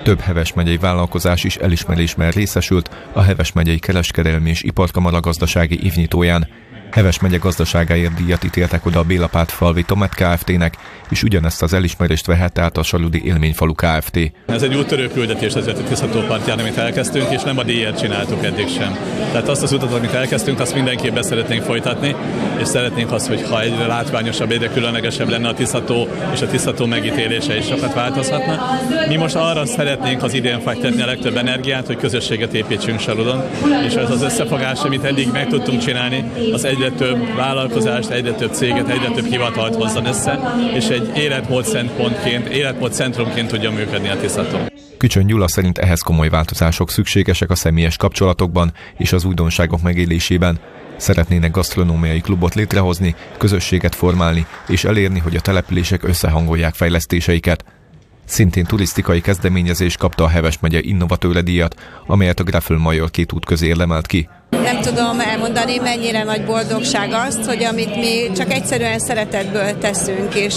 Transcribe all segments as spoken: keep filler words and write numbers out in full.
Több Heves megyei vállalkozás is elismerésben részesült a Heves megyei Kereskedelmi és Iparkamara gazdasági évnyitóján. Heves megye gazdaságáért díjat ítéltek oda a Bélapát Falvi Tomet Kft-nek, és ugyanezt az elismerést vehette át a Saludi Élményfalu Kft. Ez egy úttörő küldetés az Tisza-tó partján, amit elkezdtünk, és nem a díjért csináltuk eddig sem. Tehát azt az utat, amit elkezdtünk, azt mindenképp be szeretnénk folytatni, és szeretnénk azt, hogy ha egyre látványosabb, egyre különlegesebb lenne a Tisza-tó, és a Tisza-tó megítélése is sokat változhatna. Mi most arra szeretnénk az idén fektetni a legtöbb energiát, hogy közösséget építsünk Saludon, és ez az összefogás, amit eddig meg tudtunk csinálni, az egyre több vállalkozást, egyre több céget, egyre több hivatalt hozzon össze, és egy életmód szempontként, életmód centrumként tudja működni a Tisza-tó. Kücsöny Gyula szerint ehhez komoly változások szükségesek a személyes kapcsolatokban és az újdonságok megélésében. Szeretnének gasztronómiai klubot létrehozni, közösséget formálni és elérni, hogy a települések összehangolják fejlesztéseiket. Szintén turisztikai kezdeményezés kapta a Heves megye innovatőre díjat, amelyet a Graffel Major két út közé érdemelt ki. Nem tudom elmondani, mennyire nagy boldogság azt, hogy amit mi csak egyszerűen szeretetből teszünk, és,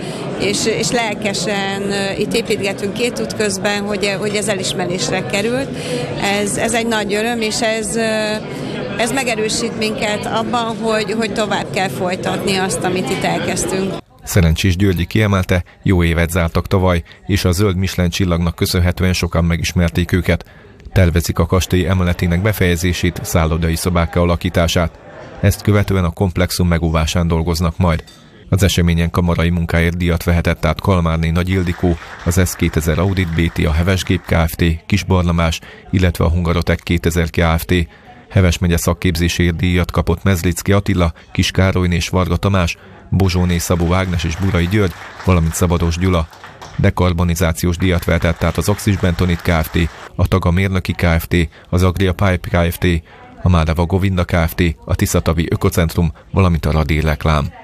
és, és lelkesen itt építgetünk két út közben, hogy, hogy ez elismerésre került. Ez, ez egy nagy öröm, és ez, ez megerősít minket abban, hogy, hogy tovább kell folytatni azt, amit itt elkezdtünk. Szerencsés Györgyi kiemelte, jó évet zártak tavaly, és a zöld Michelin csillagnak köszönhetően sokan megismerték őket. Tervezik a kastély emeletének befejezését, szállodai szobákká alakítását. Ezt követően a komplexum megóvásán dolgoznak majd. Az eseményen kamarai munkáért díjat vehetett át Kalmárné Nagy Ildikó, az S kétezer Audit bé té, a Heves Gép Kft., Kisbarlamás, illetve a Hungarotek kétezer Kft. Heves megye szakképzésért díjat kapott Mezlicki Attila, Kis Károlyné és Varga Tamás, Bozsóné Szabó Ágnes és Burai György, valamint Szabados Gyula. Dekarbonizációs díjat vehetett át az Axis Bentonit Kft., a Taga Mérnöki Kft., az Agria Pipe Kft., a Mádava Govinda Kft., a Tiszatavi Ökocentrum, valamint a Radír Reklám.